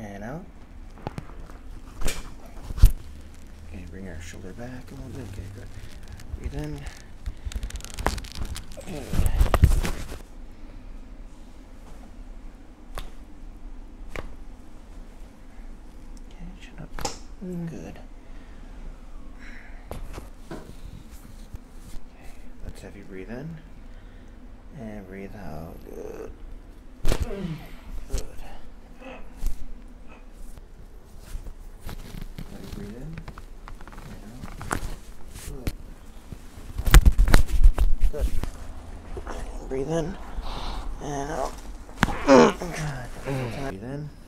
and out. Okay, bring our shoulder back a little bit. Okay, good. Breathe in. Good. Okay, chin up. Good. Okay, let's have you breathe in and breathe out. Good. Good. Let me breathe in. Good. Good. Breathe in and out. Good. Breathe in.